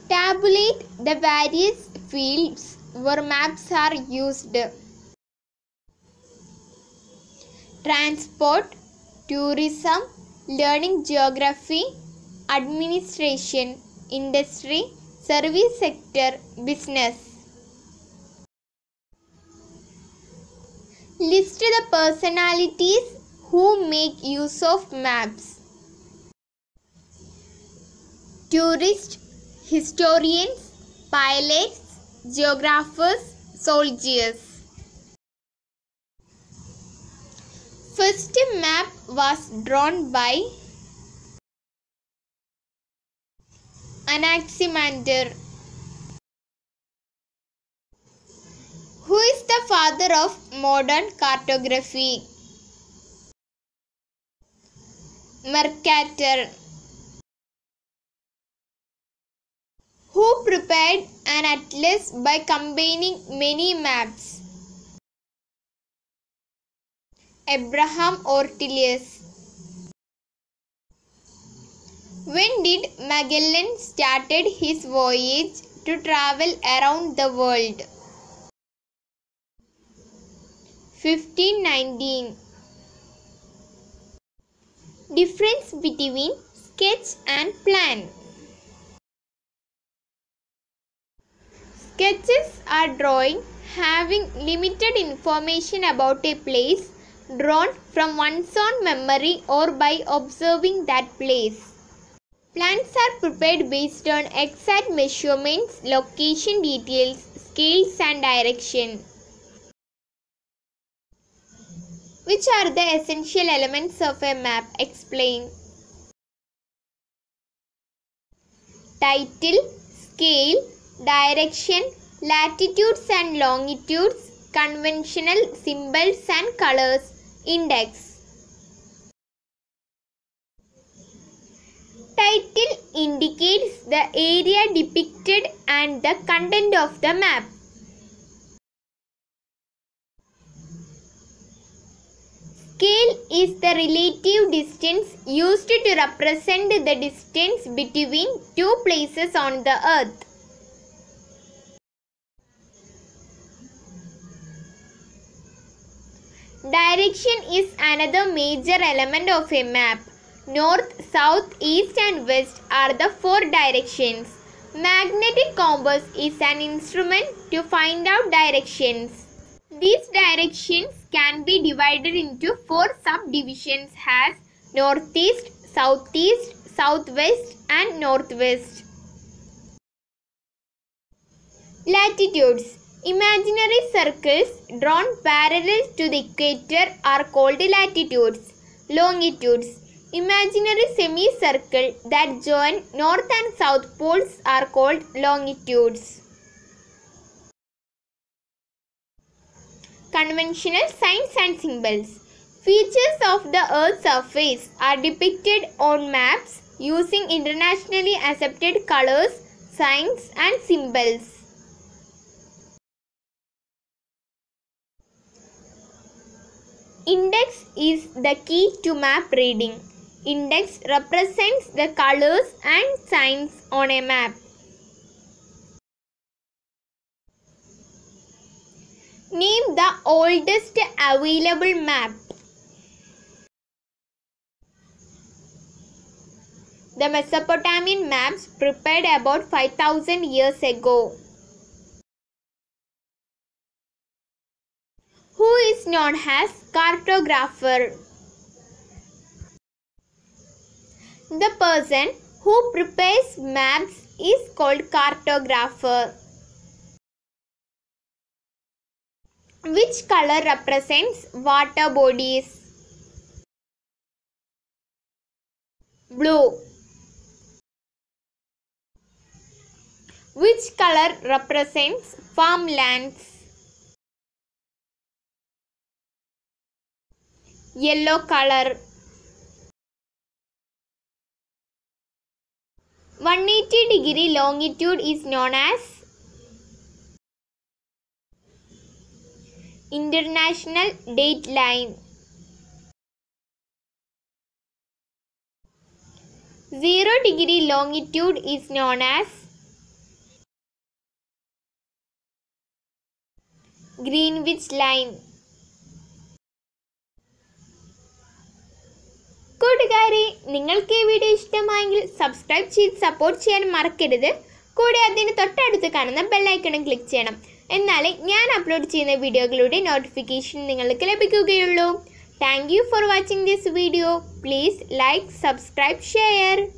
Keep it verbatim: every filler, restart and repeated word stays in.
Tabulate the various fields where maps are used. Transport, tourism, learning geography, administration, industry, service sector, business. List the personalities who make use of maps. Tourists, historians, pilots, geographers, soldiers. First map was drawn by Anaximander. Who is the father of modern cartography? Mercator. Who prepared an atlas by combining many maps? Abraham Ortelius. When did Magellan started his voyage to travel around the world? fifteen nineteen. Difference between sketch and plan. Sketches are drawing having limited information about a place, drawn from one's own memory or by observing that place. Plans are prepared based on exact measurements, location details, scales and direction. Which are the essential elements of a map? Explain. Title, scale, direction, latitudes and longitudes, conventional symbols and colors, index. Title indicates the area depicted and the content of the map. Scale is the relative distance used to represent the distance between two places on the earth. Direction is another major element of a map. North, south, east and west are the four directions. Magnetic compass is an instrument to find out directions. These directions can be divided into four subdivisions as northeast, southeast, southwest and northwest. Latitudes. Imaginary circles drawn parallel to the equator are called latitudes. Longitudes. Imaginary semicircle that join north and south poles are called longitudes. Conventional signs and symbols. Features of the Earth's surface are depicted on maps using internationally accepted colors, signs and symbols. Index is the key to map reading. Index represents the colors and signs on a map. Name the oldest available map. The Mesopotamian maps prepared about five thousand years ago. Who is known as cartographer? The person who prepares maps is called cartographer. Which color represents water bodies? Blue. Which color represents farmlands? Yellow color. one hundred eighty degree longitude is known as International Date Line. zero degree longitude is known as Greenwich line. കൂട്ടുകാരെ, നിങ്ങൾക്ക് ഈ video ഇഷ്ടമായെങ്കിൽ subscribe ചെയ്ത് support ചെയ്യാൻ മറക്കരുത്. കൂടെ അതിന് തൊട്ടടുത്ത് കാണുന്ന ബെല്ലൈക്കണും ക്ലിക്ക് ചെയ്യണം. എന്നാലേ ഞാൻ അപ്ലോഡ് ചെയ്യുന്ന വീഡിയോകളുടെ നോട്ടിഫിക്കേഷൻ നിങ്ങൾക്ക് ലഭിക്കുകയുള്ളൂ. Thank you for watching this video. Please like, subscribe, share.